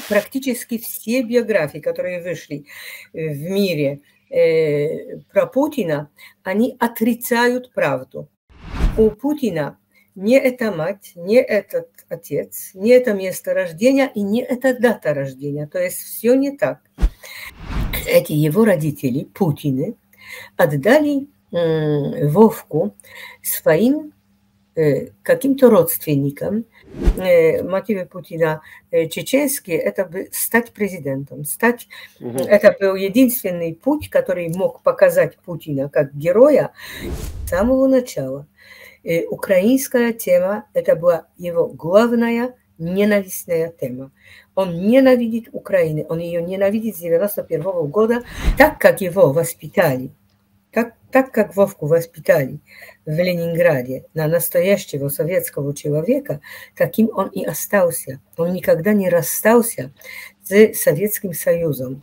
практически все биографии, которые вышли в мире про Путина, они отрицают правду. У Путина не эта мать, не этот отец, не это место рождения и не эта дата рождения. То есть все не так. Эти его родители, Путины, отдали Вовку своим каким-то родственникам. Мотивы Путина чеченские – это стать президентом. Это был единственный путь, который мог показать Путина как героя с самого начала. Украинская тема – это была его главная ненавистная тема. Он ненавидит Украину, он ее ненавидит с 1991 года, так как его воспитали. Так как Вовку воспитали в Ленинграде на настоящего советского человека, таким он и остался. Он никогда не расстался с Советским Союзом.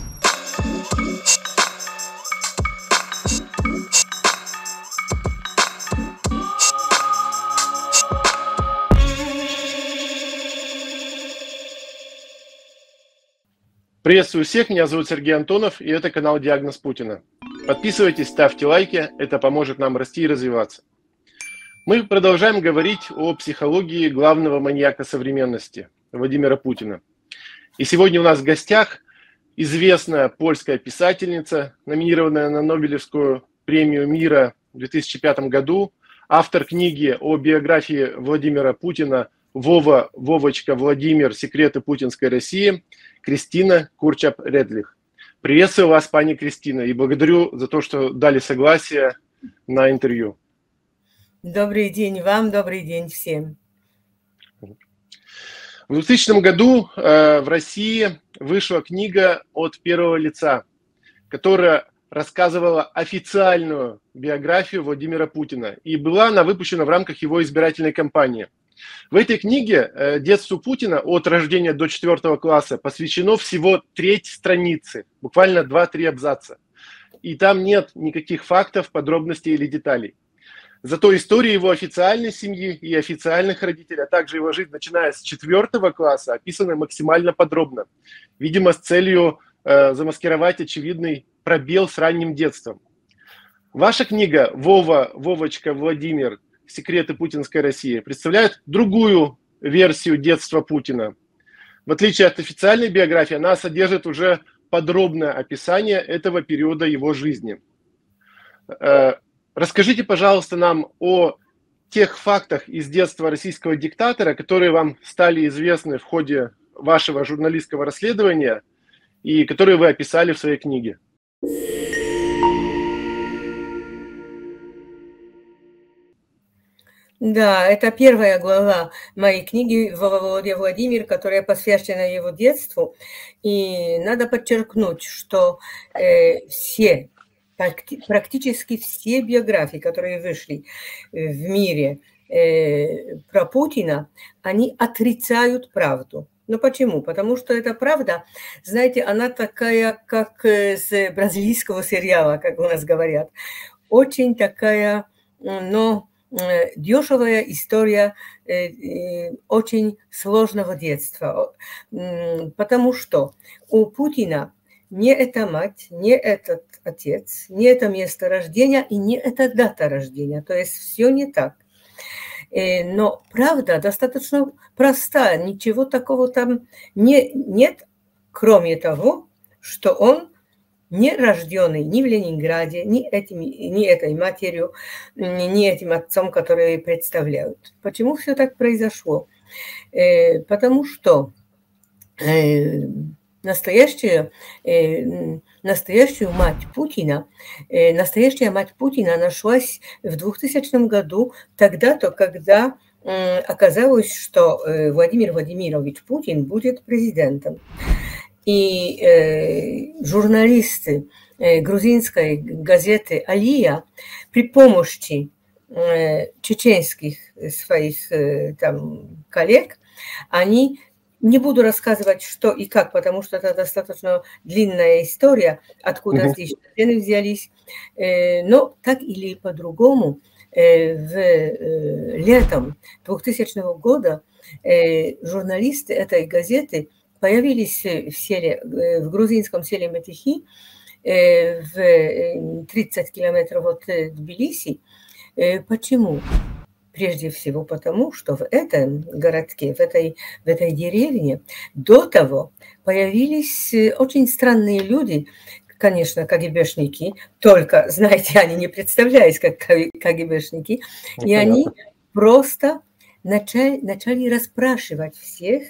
Приветствую всех, меня зовут Сергей Антонов, и это канал «Диагноз Путина». Подписывайтесь, ставьте лайки, это поможет нам расти и развиваться. Мы продолжаем говорить о психологии главного маньяка современности, Владимира Путина. И сегодня у нас в гостях известная польская писательница, номинированная на Нобелевскую премию мира в 2005 году, автор книги о биографии Владимира Путина «Вовочка Владимир. Секреты путинской России» Кристина Курчап-Редлих. Приветствую вас, пани Кристина, и благодарю за то, что дали согласие на интервью. Добрый день вам, добрый день всем. В 2000 году в России вышла книга «От первого лица», которая рассказывала официальную биографию Владимира Путина, и была она выпущена в рамках его избирательной кампании. В этой книге детству Путина от рождения до 4 класса посвящено всего треть страницы, буквально 2-3 абзаца. И там нет никаких фактов, подробностей или деталей. Зато история его официальной семьи и официальных родителей, а также его жизнь, начиная с 4 класса, описана максимально подробно. Видимо, с целью замаскировать очевидный пробел с ранним детством. Ваша книга «Вовочка Владимир. Секреты путинской России» представляет другую версию детства Путина. В отличие от официальной биографии, она содержит уже подробное описание этого периода его жизни. Расскажите, пожалуйста, нам о тех фактах из детства российского диктатора, которые вам стали известны в ходе вашего журналистского расследования и которые вы описали в своей книге. Да, это первая глава моей книги «Володя Владимир», которая посвящена его детству. И надо подчеркнуть, что практически все биографии, которые вышли в мире про Путина, они отрицают правду. Но почему? Потому что эта правда, знаете, она такая, как с бразильского сериала, как у нас говорят. Очень такая, но дешевая история очень сложного детства. Потому что у Путина не эта мать, не этот отец, не это место рождения и не эта дата рождения. То есть все не так. Но правда достаточно простая. Ничего такого там нет, кроме того, что он не рожденный ни в Ленинграде, ни этой матерью, ни этим отцом, которые представляют. Почему все так произошло? Потому что настоящая мать Путина нашлась в 2000 году, тогда-то, когда оказалось, что Владимир Владимирович Путин будет президентом. И журналисты грузинской газеты «Алия» при помощи чеченских своих там коллег, они, не буду рассказывать, что и как, потому что это достаточно длинная история, откуда здесь чечены взялись, но так или по-другому летом 2000 года журналисты этой газеты появились в грузинском селе Метихи, в 30 километров от Тбилиси. Почему? Прежде всего потому, что в этом городке, в этой деревне до того появились очень странные люди, конечно, КГБшники, только, знаете, они не представлялись как КГБшники, и они просто начали расспрашивать всех,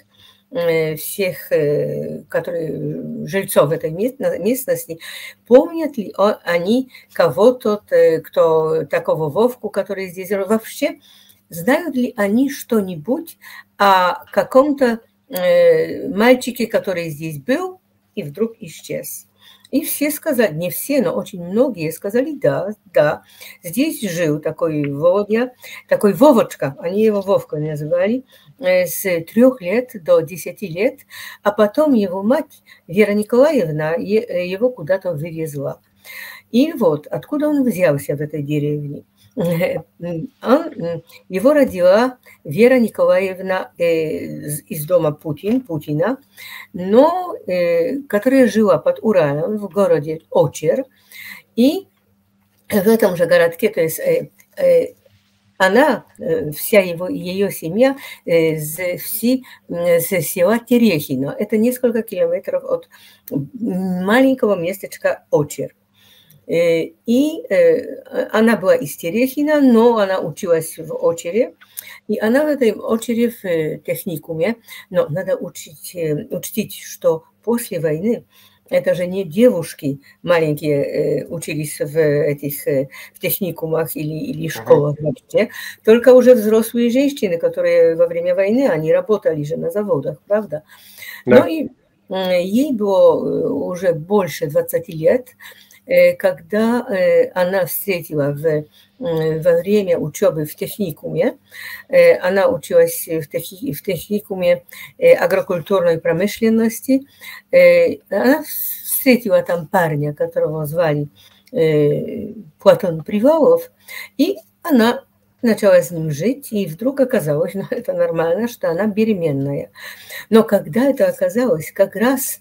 которые жильцов этой местности, помнят ли они кого-то, кто такого Вовку, который здесь вообще, знают ли они что-нибудь о каком-то мальчике, который здесь был и вдруг исчез. И все сказали, не все, но очень многие сказали, да, здесь жил такой Володя, такой Вовочка, они его Вовкой называли, с 3 лет до 10 лет, а потом его мать Вера Николаевна его куда-то вывезла. И вот откуда он взялся в этой деревне. Его родила Вера Николаевна из дома Путина, но которая жила под Уралом в городе Очер. И в этом же городке, то есть она, вся ее семья с села Терехино. Это несколько километров от маленького местечка Очер. И она была из Терехина, но она училась в Очере. И она в этой Очере в техникуме. Но надо учтить, что после войны это же не девушки маленькие учились в техникумах или школах вообще, только уже взрослые женщины, которые во время войны, они работали же на заводах, правда? Да. Ну и ей было уже больше 20 лет, когда она встретила во время учебы в техникуме, она училась в техникуме агрокультурной промышленности, она встретила там парня, которого звали Платон Привалов, и она начала с ним жить, и вдруг оказалось, ну это нормально, что она беременная. Но когда это оказалось, как раз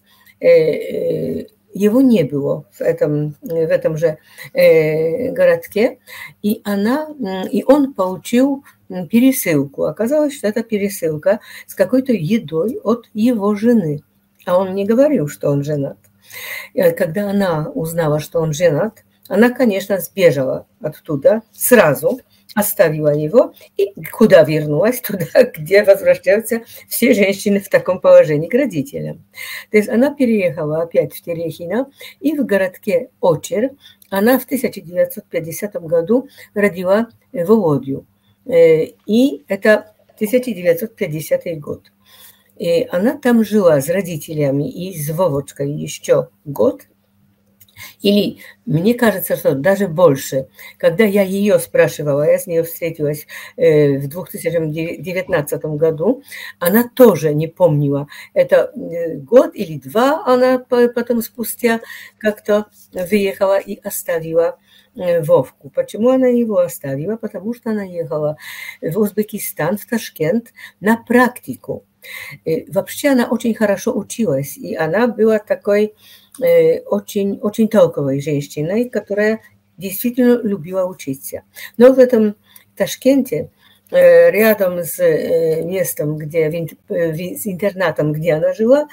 его не было в этом же городке, и он получил пересылку. Оказалось, что это пересылка с какой-то едой от его жены. А он не говорил, что он женат. И когда она узнала, что он женат, она, конечно, сбежала оттуда сразу, оставила его и куда вернулась? Туда, где возвращаются все женщины в таком положении, к родителям. То есть она переехала опять в Терехино, и в городке Очер она в 1950 году родила Володю. И это 1950 год. И она там жила с родителями и с Вовочкой еще год. Или, мне кажется, что даже больше. Когда я ее спрашивала, я с ней встретилась в 2019 году, она тоже не помнила. Это год или два она потом спустя как-то выехала и оставила Вовку. Почему она его оставила? Потому что она ехала в Узбекистан, в Ташкент на практику. Вообще она очень хорошо училась, и она была такой очень, очень толковой женщиной, которая действительно любила учиться. Но в этом Ташкенте, рядом с местом, с интернатом, где она жила,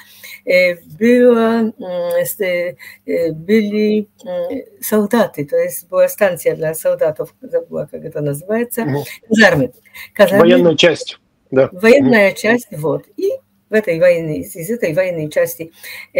были солдаты, то есть была станция для солдатов, забыла, как это называется, казармы. Военная часть. Да. Военная часть, вот. И из этой военной части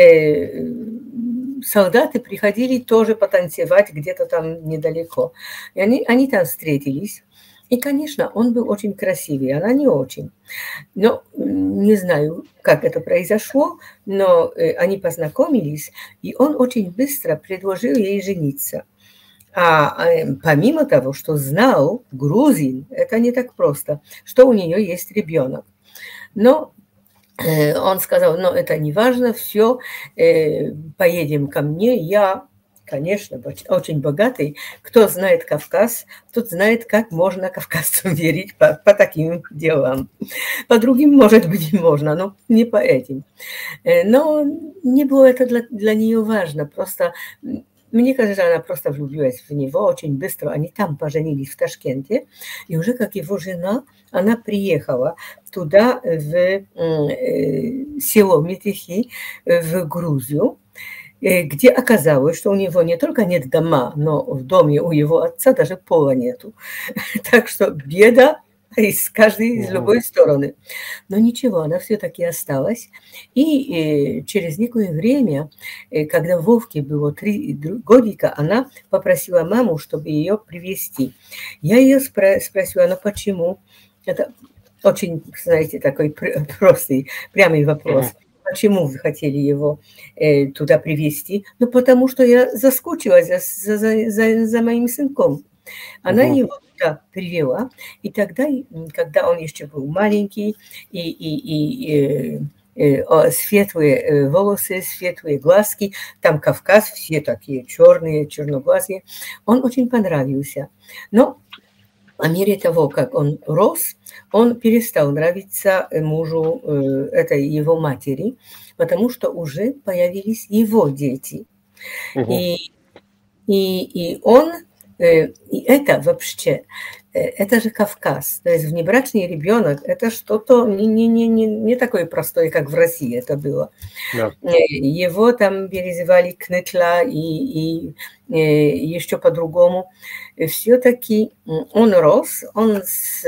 солдаты приходили тоже потанцевать где-то там недалеко. И они там встретились. И, конечно, он был очень красивый, она не очень. Но не знаю, как это произошло, но они познакомились, и он очень быстро предложил ей жениться. А помимо того, что знал грузин, это не так просто, что у нее есть ребенок. Но он сказал, это не важно, все, поедем ко мне, я конечно, очень богатый. Кто знает Кавказ, тот знает, как можно кавказцам верить по таким делам. По другим, может быть, и можно, но не по этим. Но не было это для нее важно. Просто, мне кажется, она просто влюбилась в него очень быстро. Они там поженились в Ташкенте. И уже как его жена, она приехала туда, в село Метихи, в Грузию, где оказалось, что у него не только нет дома, но в доме у его отца даже пола нету. Так что беда из любой стороны. Но ничего, она все-таки осталась. И через некое время, когда Вовке было 3 годика, она попросила маму, чтобы ее привезти. Я ее спросила, ну почему? Это очень, знаете, такой простый, прямой вопрос. Почему вы хотели его туда привезти? Ну, потому что я заскучилась за моим сынком. Она его туда привела, и тогда, когда он еще был маленький, и светлые волосы, светлые глазки, там Кавказ, все такие черные, черноглазые, он очень понравился. Но по мере того, как он рос, он перестал нравиться мужу этой его матери, потому что уже появились его дети. И он, и это вообще, это же Кавказ. То есть внебрачный ребенок – это что-то не такое простое, как в России это было. Да. Его там перезывали Кнытла и еще по-другому. Все-таки он рос, он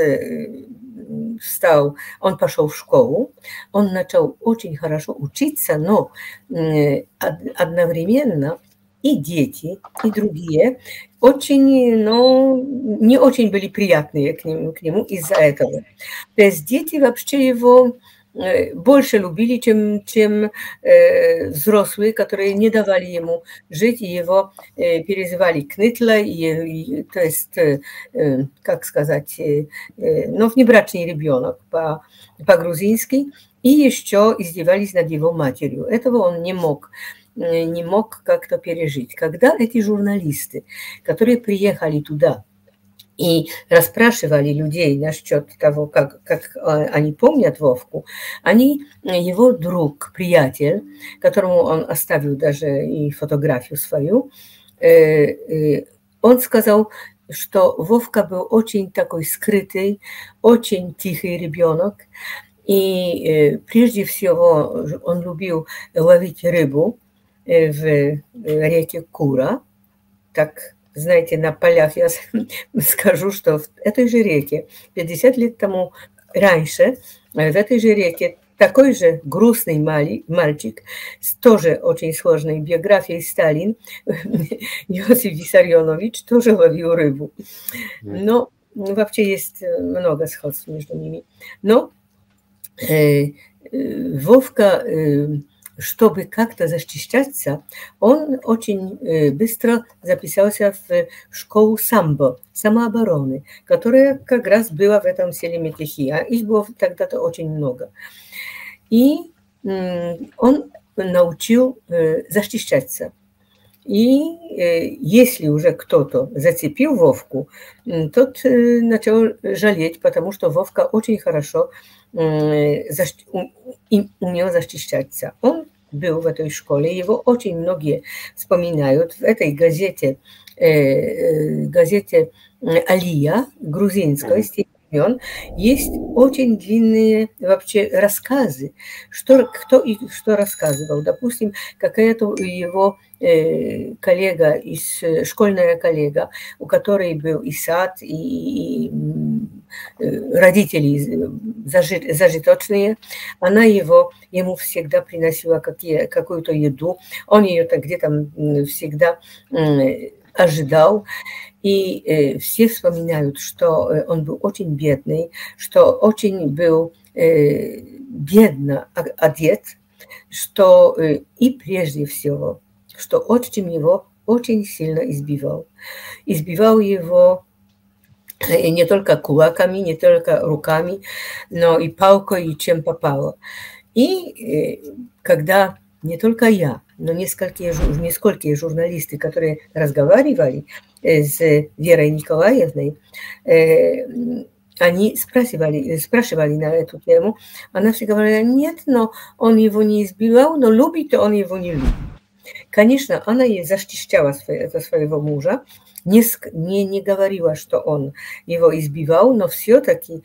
он пошел в школу, он начал очень хорошо учиться, но одновременно и дети, и другие очень, но не очень были приятные к нему из-за этого. То есть дети вообще его больше любили, чем взрослые, которые не давали ему жить, и его перезывали Кнытла, то есть, как сказать, ну, внебрачный ребенок по-грузински, и еще издевались над его матерью. Этого он не мог как-то пережить. Когда эти журналисты, которые приехали туда и расспрашивали людей насчет того, как они помнят Вовку, его друг, приятель, которому он оставил даже и фотографию свою, он сказал, что Вовка был очень такой скрытый, очень тихий ребенок, и прежде всего он любил ловить рыбу в реке Кура. Так, знаете, на полях я скажу, что в этой же реке 50 лет тому раньше, в этой же реке такой же грустный мальчик с тоже очень сложной биографией Сталин, Иосиф Виссарионович, тоже ловил рыбу. Но вообще есть много сходств между ними. Но Вовка, чтобы как-то защищаться, он очень быстро записался в школу самбо, самообороны, которая как раз была в этом селе Метихи, а их было тогда-то очень много. И он научил защищаться. И если уже кто-то зацепил Вовку, тот начал жалеть, потому что Вовка очень хорошо умел защищаться. Он был в этой школе, его очень многие вспоминают. В этой газете «Алия» грузинской, есть очень длинные вообще рассказы, кто и что рассказывал. Допустим, какая-то его коллега, школьная коллега, у которой был и сад, и родители зажиточные, она ему всегда приносила какую-то еду, он ее где-то всегда ожидал. И все вспоминают, что он был очень бедный, что очень был бедно одет, что и прежде всего, что отчим его очень сильно избивал. Избивал его не только кулаками, не только руками, но и палкой, и чем попало. И когда не только я, но несколькие журналисты, которые разговаривали с Верой Николаевной, они спрашивали на эту тему. Она все говорила, нет, но он его не избивал, но любит он его не любит. Конечно, она и защищала своего мужа, не говорила, что он его избивал, но все-таки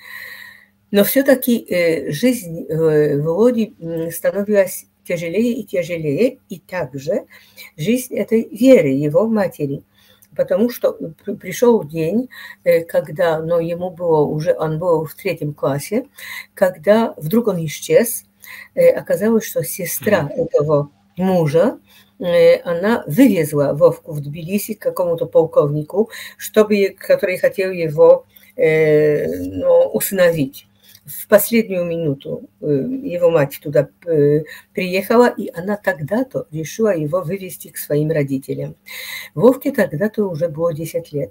жизнь Володи становилась тяжелее и тяжелее, и также жизнь этой Веры, его матери. Потому что пришел день, когда, но ему было уже, он был в 3 классе, когда вдруг он исчез. Оказалось, что сестра этого мужа, она вывезла Вовку в Тбилиси к какому-то полковнику, который хотел его усыновить. В последнюю минуту его мать туда приехала, и она тогда-то решила его вывести к своим родителям. Вовке тогда-то уже было 10 лет.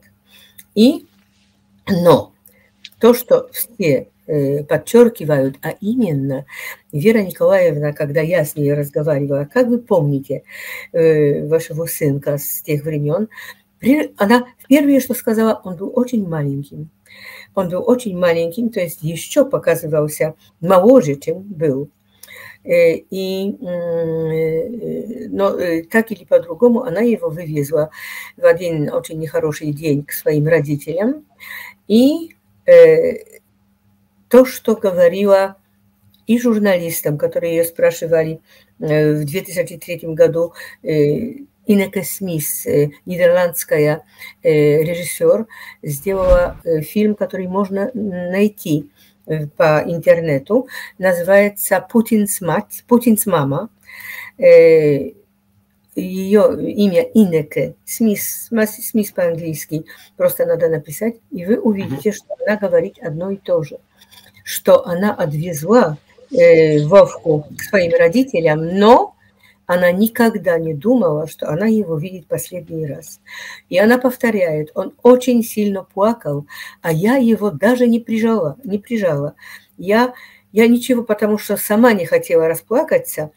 Но то, что все подчеркивают, а именно Вера Николаевна, когда я с ней разговаривала, как вы помните вашего сынка с тех времен, она первое, что сказала, он был очень маленьким. Он был очень маленьким, то есть еще показывался моложе, чем был. Но так или по-другому она его вывезла в один очень нехороший день к своим родителям. И то, что говорила и журналистам, которые ее спрашивали в 2003 году, Инеке Смис, нидерландская режиссер, сделала фильм, который можно найти по интернету. Называется «Путин's мама». Ее имя Инеке Смис по-английски. Просто надо написать, и вы увидите, что она говорит одно и то же. Что она отвезла Вовку к своим родителям, но она никогда не думала, что она его видит последний раз. И она повторяет, он очень сильно плакал, а я его даже не прижала. Я ничего, потому что сама не хотела расплакаться,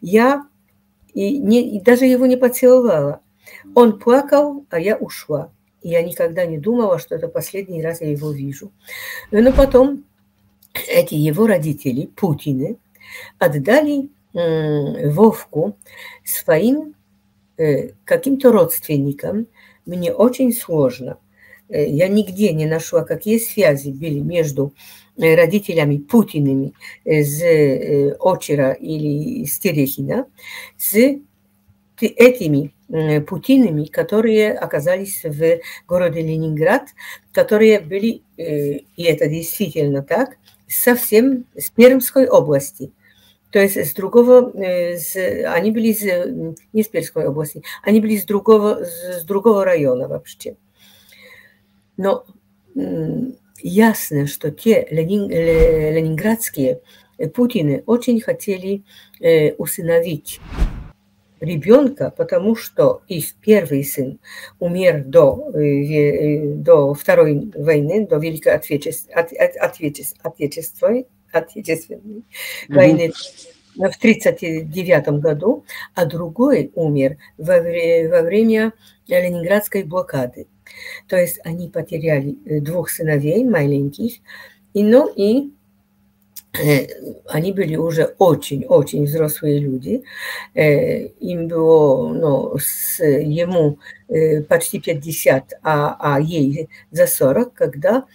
и даже его не поцеловала. Он плакал, а я ушла. И я никогда не думала, что это последний раз я его вижу. Но потом эти его родители, Путины, отдали Вовку своим каким-то родственникам. Мне очень сложно. Я нигде не нашла, какие связи были между родителями Путиными с Очера или с Терехина, с этими Путинами, которые оказались в городе Ленинград, которые были, и это действительно так, совсем с Пермской области. То есть они были не с Пермской области, они были с другого района вообще. Но ясно, что те ленинградские Путины очень хотели усыновить ребенка, потому что их первый сын умер до Второй войны, до Великой Отечественной войны в 1939 году, а другой умер во время Ленинградской блокады. То есть они потеряли 2 сыновей маленьких, и они были уже очень-очень взрослые люди. Им было, ему почти 50, а ей за 40, когда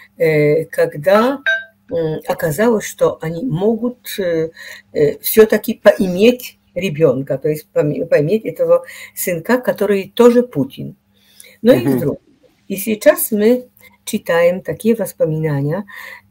оказалось, что они могут все-таки поиметь ребенка, то есть поиметь этого сынка, который тоже Путин. Но и вдруг. И сейчас мы читаем такие воспоминания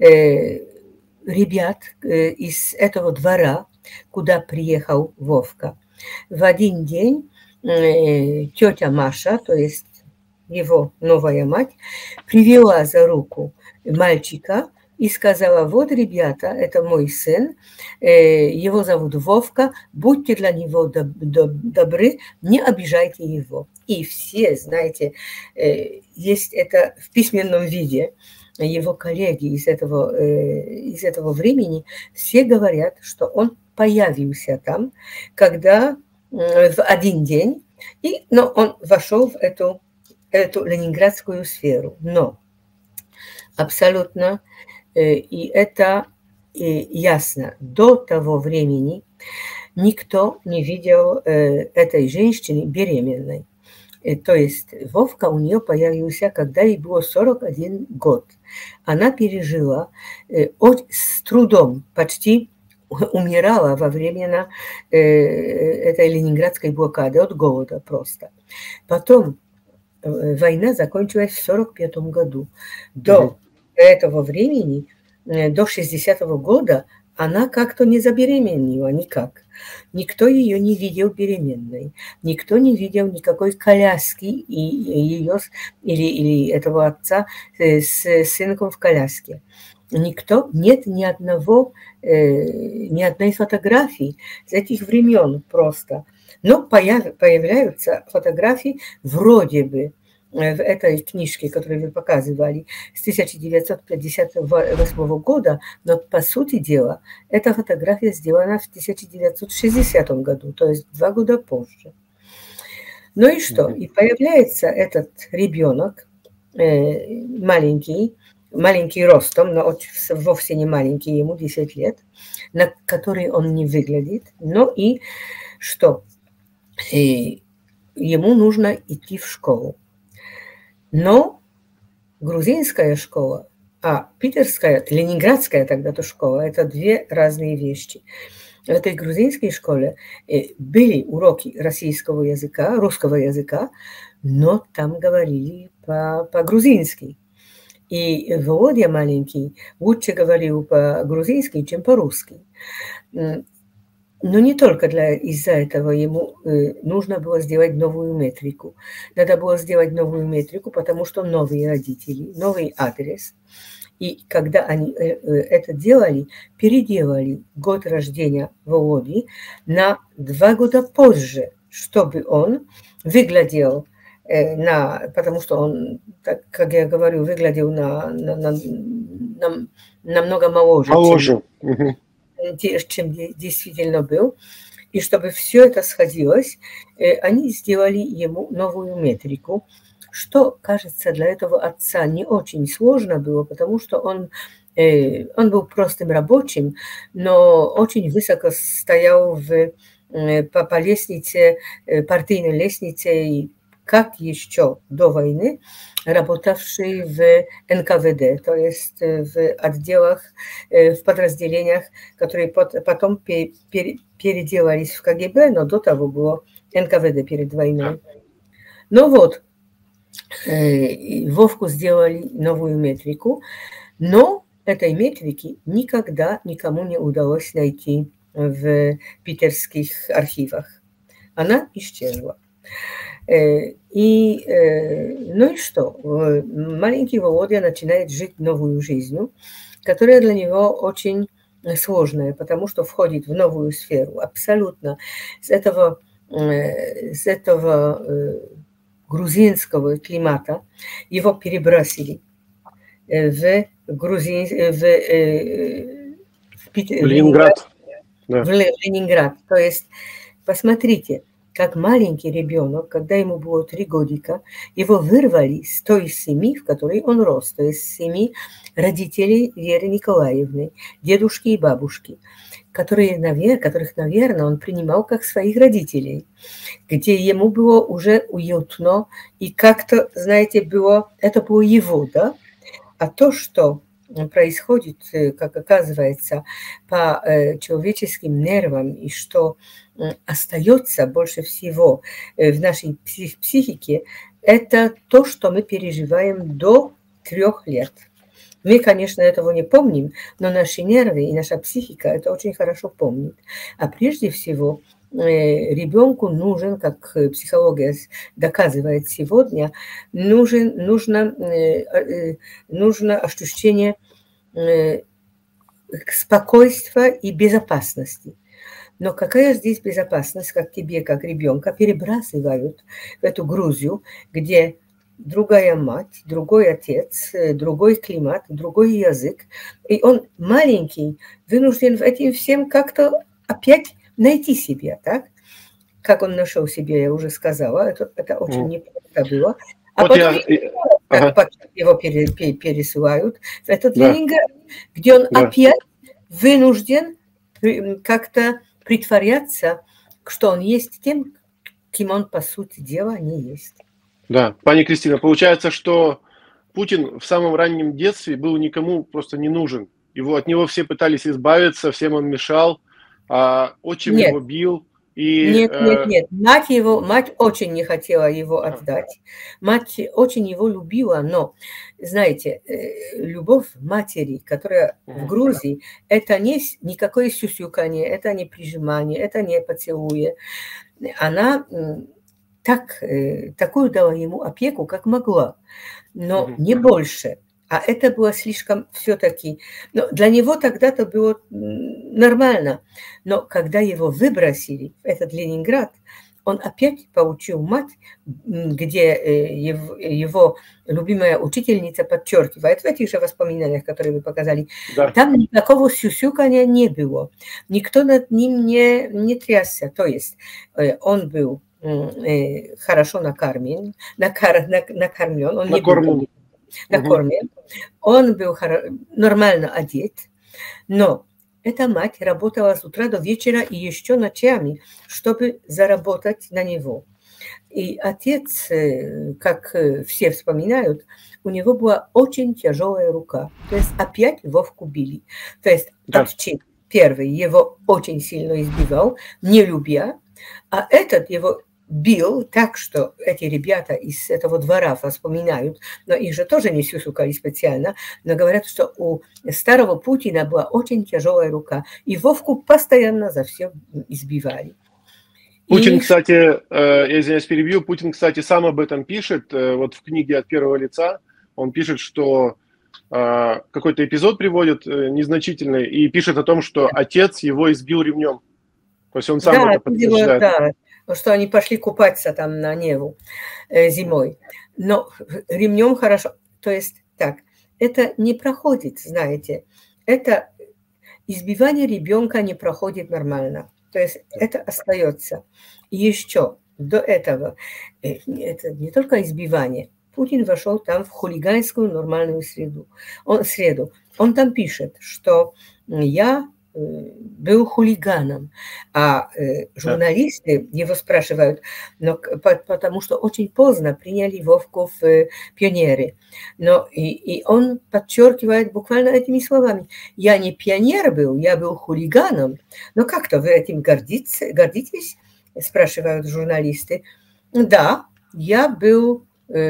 ребят из этого двора, куда приехал Вовка. В один день тетя Маша, то есть его новая мать, привела за руку мальчика и сказала: вот, ребята, это мой сын, его зовут Вовка, будьте для него добры, не обижайте его. И все, знаете, есть это в письменном виде. Его коллеги из этого времени все говорят, что он появился там, когда в один день, но он вошел в эту ленинградскую сферу. Но абсолютно, и это ясно, до того времени никто не видел этой женщины беременной. То есть Вовка у нее появился, когда ей было 41 год. Она пережила с трудом, почти умирала во время этой ленинградской блокады от голода просто. Потом война закончилась в 1945 году. До этого времени, до 60-го года, она как-то не забеременела никак. Никто ее не видел беременной. Никто не видел никакой коляски ее, или этого отца с сынком в коляске. Никто, нет ни одной фотографии с этих времен просто. Но появляются фотографии вроде бы в этой книжке, которую вы показывали, с 1958 года, но по сути дела эта фотография сделана в 1960 году, то есть 2 года позже. Ну и что? И появляется этот ребенок, маленький ростом, но вовсе не маленький, ему 10 лет, на который он не выглядит. Ну и что? Ему нужно идти в школу. Но грузинская школа, питерская, ленинградская тогда-то школа, это две разные вещи. В этой грузинской школе были уроки российского языка, русского языка, но там говорили по-грузински. И Володя маленький лучше говорил по-грузински, чем по-русски. Но не только из-за этого ему нужно было сделать новую метрику. Надо было сделать новую метрику, потому что новые родители, новый адрес. И когда они это делали, переделали год рождения Володи на 2 года позже, чтобы он выглядел, потому что он, так, как я говорю, выглядел намного моложе. Чем действительно был. И чтобы все это сходилось, они сделали ему новую метрику, что, кажется, для этого отца не очень сложно было, потому что он был простым рабочим, но очень высоко стоял по лестнице, партийной лестнице, и как еще до войны, работавший в НКВД, то есть в отделах, в подразделениях, которые потом переделались в КГБ, но до того было НКВД перед войной. Ну вот, Вовку сделали новую метрику, но этой метрики никогда никому не удалось найти в питерских архивах. Она исчезла. Ну и что? Маленький Володя начинает жить новую жизнь, которая для него очень сложная, потому что входит в новую сферу. Абсолютно с этого грузинского климата его перебросили в Ленинград. В Ленинград. То есть, посмотрите, как маленький ребенок, когда ему было 3 годика, его вырвали с той семьи, в которой он рос, то есть семьи родителей Веры Николаевны, дедушки и бабушки, которых, наверное, он принимал как своих родителей, где ему было уже уютно, и как-то, знаете, это было его, да? А то, что происходит, как оказывается, по человеческим нервам, и что остается больше всего в нашей психике, это то, что мы переживаем до 3 лет. Мы, конечно, этого не помним, но наши нервы и наша психика это очень хорошо помнит. А прежде всего, ребенку нужен, как психология доказывает сегодня, нужно ощущение спокойствия и безопасности. Но какая здесь безопасность, как тебе, как ребенка, перебрасывают в эту Грузию, где другая мать, другой отец, другой климат, другой язык. И он маленький, вынужден этим всем как-то опять найти себя, так? Как он нашел себя, я уже сказала, это очень непросто было. А вот потом его пересылают в этот Ленинград, где он опять вынужден как-то притворяться, что он есть тем, кем он, по сути дела, не есть. Да, пани Кристина, получается, что Путин в самом раннем детстве был никому просто не нужен. От него все пытались избавиться, всем он мешал, отчим его бил. Нет. Мать очень не хотела его отдать. Мать очень его любила, но, знаете, любовь матери, которая в Грузии, это не никакое сюсюканье, это не прижимание, это не поцелуе. Она такую дала ему опеку, как могла, но не больше. А это было слишком все-таки... Но для него тогда-то было нормально. Но когда его выбросили в этот Ленинград, он опять получил мать, где его любимая учительница подчеркивает в этих же воспоминаниях, которые вы показали. Да. Там никакого сюсюкания не было. Никто над ним не трясся. То есть он был хорошо накормлен, он не был накормлен, он был нормально одет, но эта мать работала с утра до вечера и еще ночами, чтобы заработать на него. И отец, как все вспоминают, у него была очень тяжелая рука. То есть опять Вовку били. То есть отчим первый его очень сильно избивал, не любя, а этот его бил так, что эти ребята из этого двора вспоминают, но их же тоже не сюсукали специально, но говорят, что у старого Путина была очень тяжелая рука, и Вовку постоянно за все избивали. Путин, кстати, я извиняюсь, перебью, Путин, кстати, сам об этом пишет, вот в книге «От первого лица», он пишет, что какой-то эпизод приводит незначительный, и пишет о том, что отец его избил ремнем. То есть он сам это подтверждает. Да, что они пошли купаться там на Неву зимой. Но ремнем хорошо. То есть так, это не проходит, знаете. Это избивание ребенка не проходит нормально. То есть это остается. И еще до этого, это не только избивание. Путин вошел там в хулиганскую нормальную среду. Он там пишет, что я был хулиганом, а журналисты его спрашивают, но, потому что очень поздно приняли Вовку в пионеры. Но и он подчеркивает буквально этими словами: я не пионер был, я был хулиганом. Но как-то вы этим гордитесь? Спрашивают журналисты. Да, я был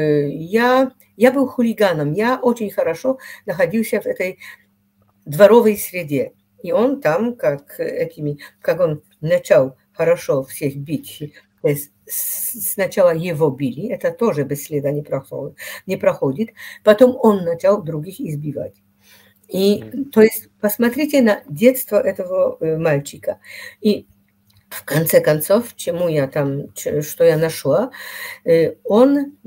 хулиганом, я очень хорошо находился в этой дворовой среде. И он там, как он начал хорошо всех бить, то есть сначала его били, это тоже без следа не проходит, потом он начал других избивать. И, то есть, посмотрите на детство этого мальчика. И в конце концов, что я нашла, он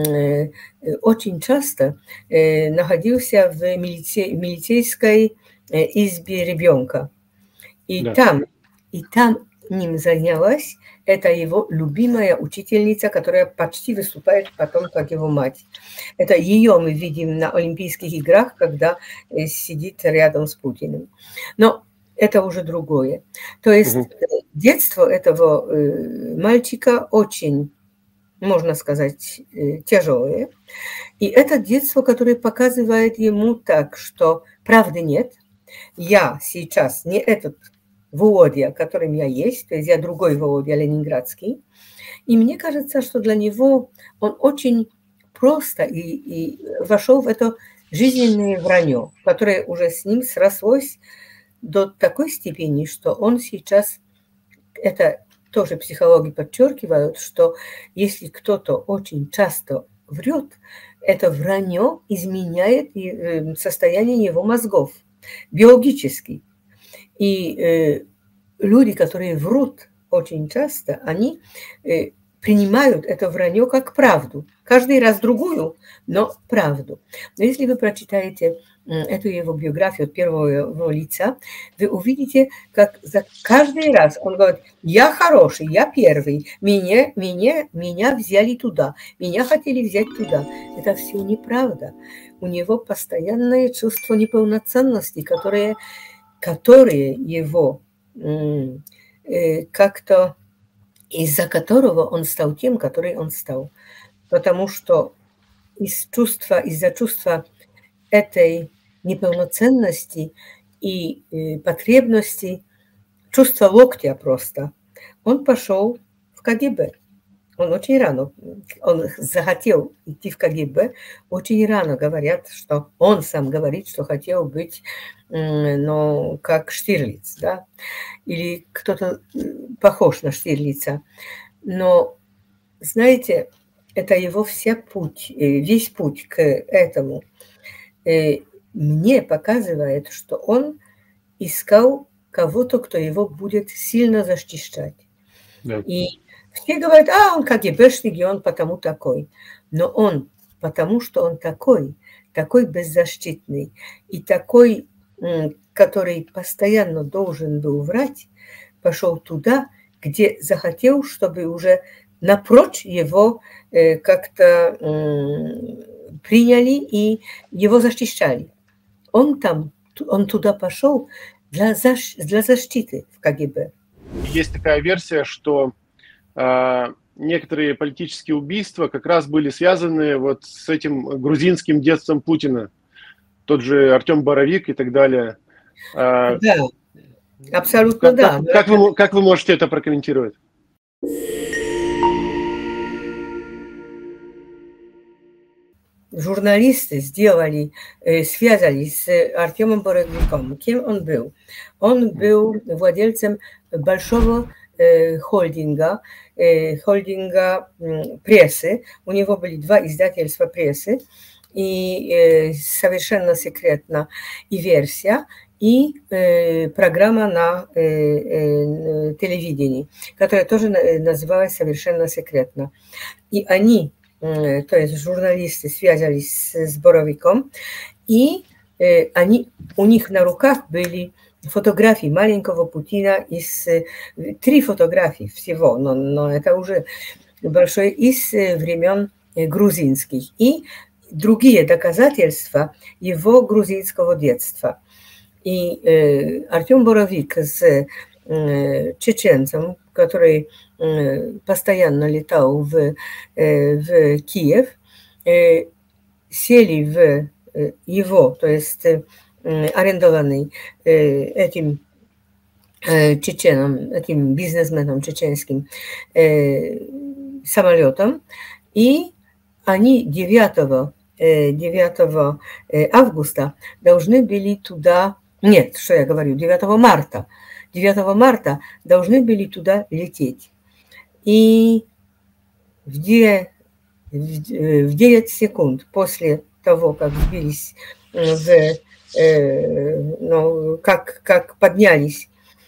очень часто находился в милицейской избе ребенка. И там ним занялась это его любимая учительница, которая почти выступает потом как его мать. Это ее мы видим на Олимпийских играх, когда сидит рядом с Путиным. Но это уже другое. То есть детство этого мальчика очень, можно сказать, тяжелое. И это детство, которое показывает ему так, что правды нет. Я сейчас не этот Володя, которым я есть, то есть я другой Володя, ленинградский. И мне кажется, что для него он очень просто и вошел в это жизненное вранье, которое уже с ним срослось до такой степени, что он сейчас, это тоже психологи подчеркивают, что если кто-то очень часто врет, это вранье изменяет состояние его мозгов биологически. И люди, которые врут очень часто, они принимают это вранье как правду. Каждый раз другую, но правду. Но если вы прочитаете эту его биографию от первого его лица, вы увидите, как за каждый раз он говорит: я хороший, я первый, меня взяли туда, меня хотели взять туда. Это все неправда. У него постоянное чувство неполноценности, которые его как-то, из-за которого он стал тем, который он стал. Потому что из-за чувства этой неполноценности и потребности, чувства локтя просто, он пошел в КГБ. Он очень рано, он захотел идти в КГБ, очень рано говорят, что он сам говорит, что хотел быть, ну, как Штирлиц, да, или кто-то похож на Штирлица. Но, знаете, это его весь путь к этому мне показывает, что он искал кого-то, кто его будет сильно защищать. Да. И все говорят: он КГБшник, и он потому такой. Но он, потому что он такой беззащитный и такой, который постоянно должен был врать, пошел туда, где захотел, чтобы уже напрочь его как-то приняли и его защищали. Он туда пошел для защиты в КГБ. Есть такая версия, что некоторые политические убийства как раз были связаны вот с этим грузинским детством Путина. Тот же Артем Боровик и так далее. Да, абсолютно да. Как вы можете это прокомментировать? Журналисты связались с Артемом Боровиком. Кем он был? Он был владельцем большого холдинга прессы. У него были 2 издательства прессы, и совершенно секретно и версия, и программа на телевидении, которая тоже называлась совершенно секретно. И они, то есть журналисты, связались с Боровиком, и у них на руках были фотографии маленького Путина, 3 фотографии всего, но это уже большое, из времен грузинских, и другие доказательства его грузинского детства. И Артем Боровик с чеченцем, который постоянно летал в Киев, сели в его, то есть арендованный этим чеченом, этим бизнесменом чеченским самолетом, и они 9 августа должны были туда, нет, что я говорю, 9 марта должны были туда лететь. И в 9 секунд после того, как сбились, как поднялись,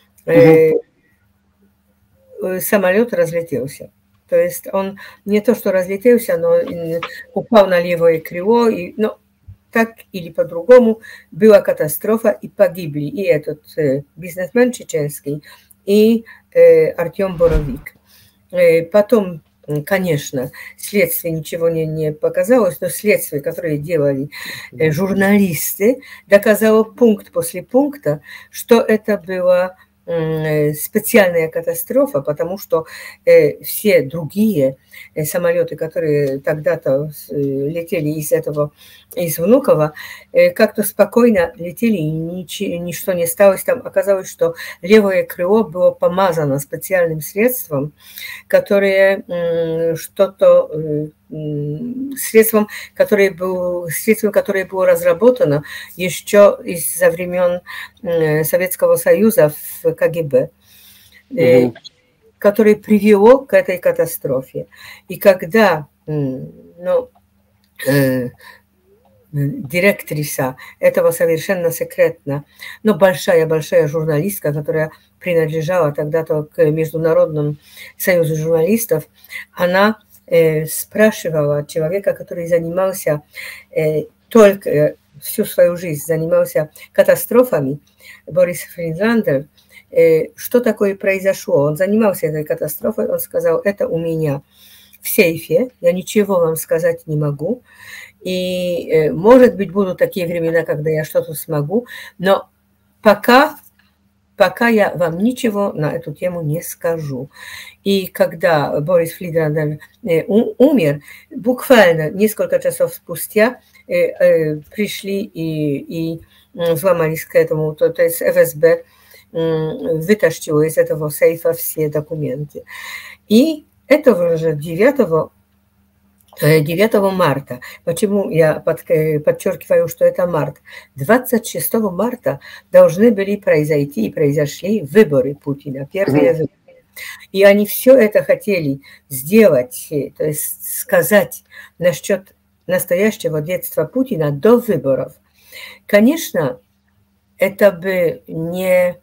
самолет разлетелся. То есть он не то что разлетелся, но упал на левое крыло, но так или по-другому была катастрофа, и погибли и этот бизнесмен чеченский, и Артем Боровик. Потом, конечно, следствие ничего не показалось, но следствие, которое делали журналисты, доказало пункт после пункта, что это была специальная катастрофа, потому что все другие самолеты, которые тогда-то летели из Внуково, как-то спокойно летели, и ничто не сталось. Там оказалось, что левое крыло было помазано специальным средством, которое средством, которое было разработано еще из-за времен Советского Союза в КГБ, которое привело к этой катастрофе. И когда директриса этого совершенно секретно, но большая-большая журналистка, которая принадлежала тогда-то к Международному союзу журналистов, она спрашивала человека, который занимался только всю свою жизнь, занимался катастрофами, Борис Фриндландер, что такое произошло. Он занимался этой катастрофой, он сказал, это у меня в сейфе, я ничего вам сказать не могу, и, может быть, будут такие времена, когда я что-то смогу, но пока я вам ничего на эту тему не скажу. И когда Борис Фриндландер умер, буквально несколько часов спустя пришли и взломались к этому, то есть ФСБ вытащила из этого сейфа все документы. И этого же 9 марта. Почему я подчеркиваю, что это март? 26 марта должны были произойти и произошли выборы Путина, первые выборы. И они все это хотели сделать, то есть сказать насчет настоящего детства Путина до выборов. Конечно, это бы не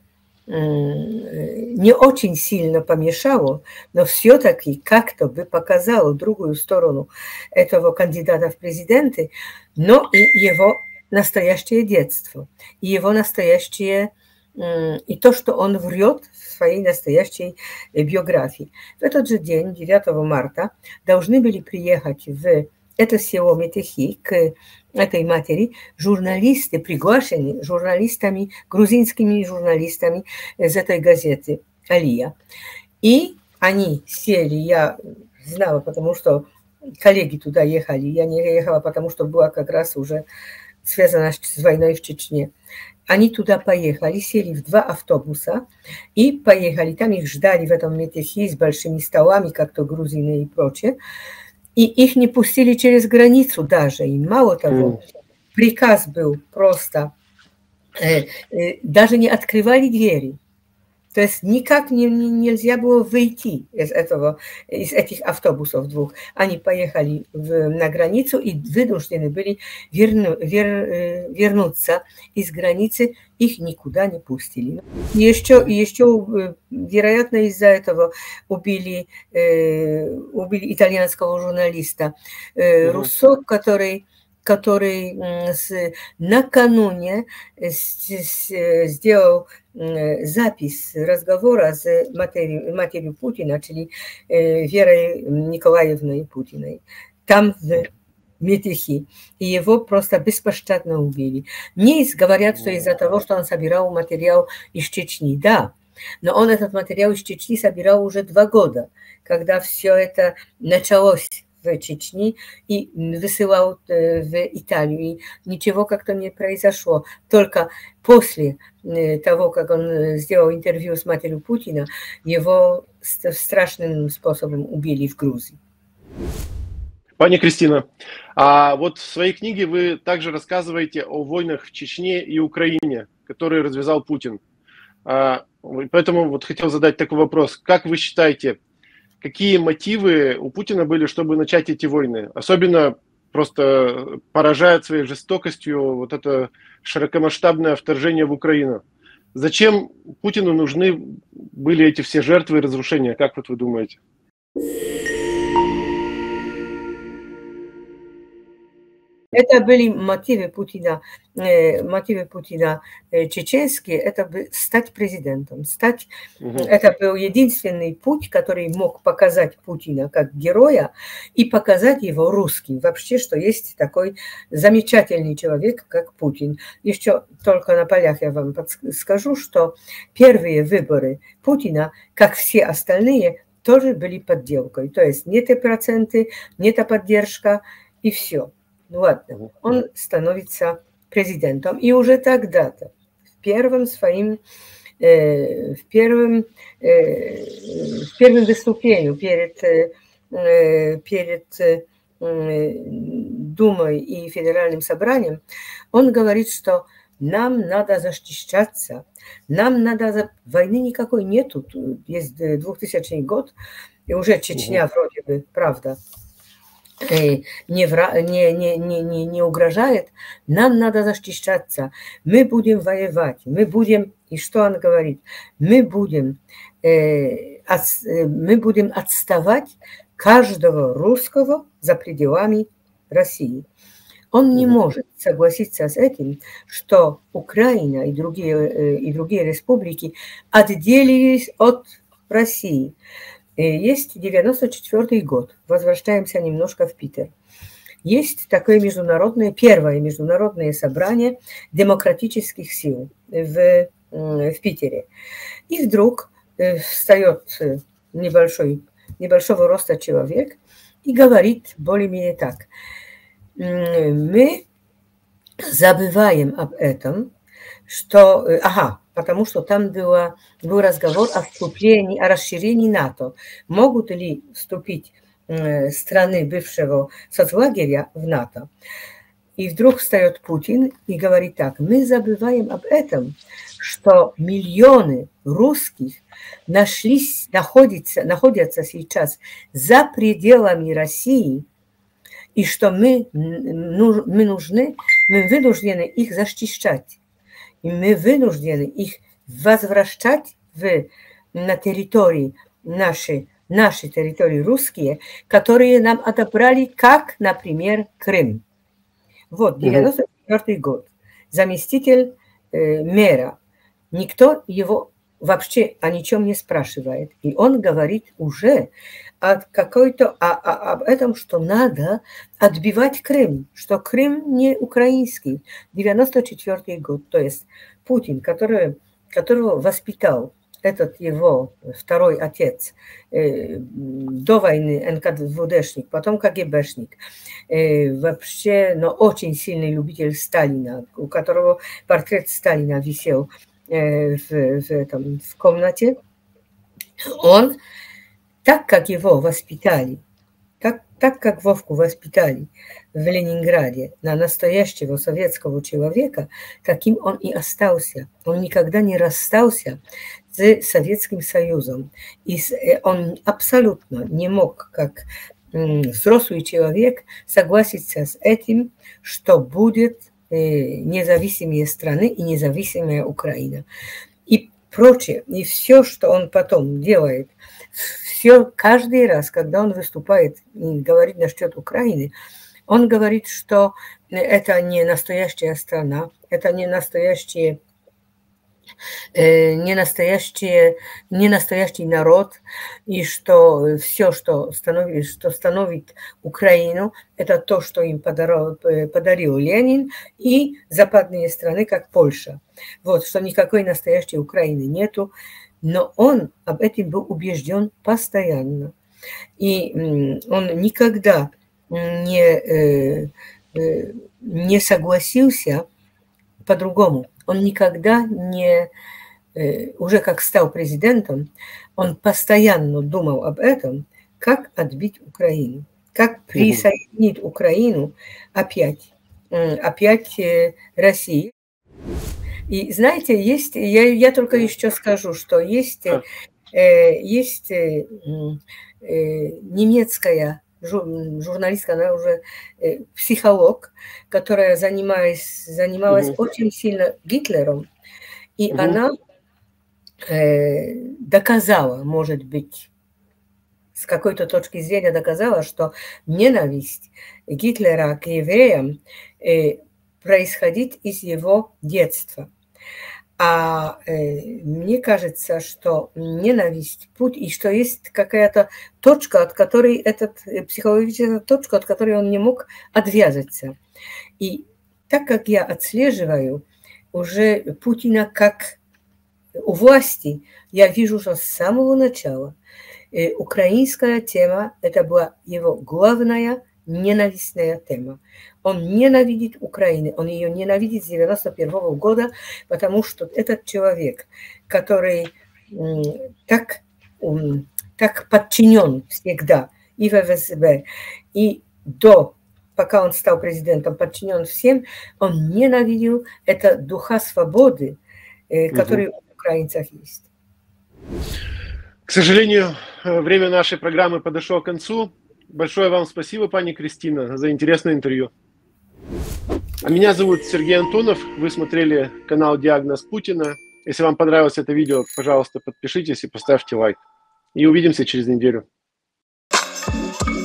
очень сильно помешало, но все-таки как-то бы показало другую сторону этого кандидата в президенты, но и его настоящее детство, и его настоящее, и то, что он врет в своей настоящей биографии. В этот же день, 9 марта, должны были приехать в это село Метехи к этой матери журналисты, приглашены журналистами, грузинскими журналистами из этой газеты «Алия». И они сели, я знала, потому что коллеги туда ехали, я не ехала, потому что была как раз уже связана с войной в Чечне. Они туда поехали, сели в 2 автобуса и поехали. Там их ждали в этом Метехи с большими столами, как то грузины и прочее. И их не пустили через границу даже. И мало того, приказ был просто, даже не открывали двери. То есть никак нельзя было выйти из этих автобусов 2. Они поехали на границу и вынуждены были вернуться из границы, их никуда не пустили. И еще вероятно, из-за этого убили итальянского журналиста Руссо, который накануне сделал запись разговора с матерью Путина, czyli Верой Николаевной Путиной, там в Метехи. И его просто беспощадно убили. Мне говорят, что из-за того, что он собирал материал из Чечни. Да, но он этот материал из Чечни собирал уже 2 года, когда все это началось в Чечне и высылал в Италию. И ничего как-то не произошло. Только после того, как он сделал интервью с матерью Путина, его страшным способом убили в Грузии. Пани Кристина, а вот в своей книге вы также рассказываете о войнах в Чечне и Украине, которые развязал Путин. Поэтому вот хотел задать такой вопрос. Как вы считаете, какие мотивы у Путина были, чтобы начать эти войны? Особенно просто поражает своей жестокостью вот это широкомасштабное вторжение в Украину. Зачем Путину нужны были эти все жертвы и разрушения? Как вот вы думаете? Это были мотивы Путина чеченские, это бы стать президентом. Это был единственный путь, который мог показать Путина как героя и показать его русским. Вообще, что есть такой замечательный человек, как Путин. Еще только на полях я вам скажу, что первые выборы Путина, как все остальные, тоже были подделкой. То есть не те проценты, не та поддержка и все. Ну ладно, он становится президентом. И уже тогда-то, в первом выступлении перед Думой и Федеральным собранием, он говорит, что нам надо защищаться, войны никакой нету, есть 2000 год, и уже Чечня вроде бы, правда, не угрожает, нам надо защищаться, мы будем воевать, мы будем, и что он говорит, мы будем отставать каждого русского за пределами России. Он не может согласиться с этим, что Украина и другие республики отделились от России. Есть 94 год, возвращаемся немножко в Питер. Есть такое первое международное собрание демократических сил в Питере. И вдруг встает небольшого роста человек и говорит более-менее так. Мы забываем об этом, что... потому что там был разговор о вступлении, о расширении НАТО. Могут ли вступить страны бывшего соцлагеря в НАТО? И вдруг встает Путин и говорит так. Мы забываем об этом, что миллионы русских находятся сейчас за пределами России, и что мы вынуждены их защищать. И мы вынуждены их возвращать на территории наши территории русские, которые нам отобрали, как, например, Крым. Вот, 94 год. Заместитель мэра. Никто его вообще о ничем не спрашивает. И он говорит уже об этом, что надо отбивать Крым, что Крым не украинский. 94 год. То есть Путин, которого воспитал этот его второй отец, до войны НКВДшник, потом КГБшник, вообще, но очень сильный любитель Сталина, у которого портрет Сталина висел в комнате, он, так как его воспитали, так как Вовку воспитали в Ленинграде на настоящего советского человека, таким он и остался. Он никогда не расстался с Советским Союзом. И он абсолютно не мог, как взрослый человек, согласиться с этим, что будет независимые страны и независимая Украина. И прочее, и все, что он потом делает, все, каждый раз, когда он выступает и говорит насчет Украины, он говорит, что это не настоящая страна, это не настоящий народ, и что все, что становит Украину, это то, что им подарил Ленин и западные страны, как Польша. Вот, что никакой настоящей Украины нету, но он об этом был убежден постоянно. И он никогда не согласился по-другому. Он никогда не, уже как стал президентом, он постоянно думал об этом, как отбить Украину, как присоединить Украину опять России. И знаете, есть, я только еще скажу, что есть немецкая журналистка, она уже психолог, которая занималась очень сильно Гитлером, и она доказала, может быть, с какой-то точки зрения доказала, что ненависть Гитлера к евреям происходит из его детства. А мне кажется, что ненависть, путь, и что есть какая-то точка, от которой психологическая точка, от которой он не мог отвязаться. И так как я отслеживаю уже Путина как у власти, я вижу, что с самого начала украинская тема, это была его главная ненавистная тема. Он ненавидит Украину, он ее ненавидит с 91 года, потому что этот человек, который так подчинен всегда и ФСБ, и пока он стал президентом, подчинен всем, он ненавидел это духа свободы, который у украинцев есть. К сожалению, время нашей программы подошло к концу. Большое вам спасибо, пани Кристина, за интересное интервью. А меня зовут Сергей Антонов. Вы смотрели канал «Диагноз Путина». Если вам понравилось это видео, пожалуйста, подпишитесь и поставьте лайк. И увидимся через неделю.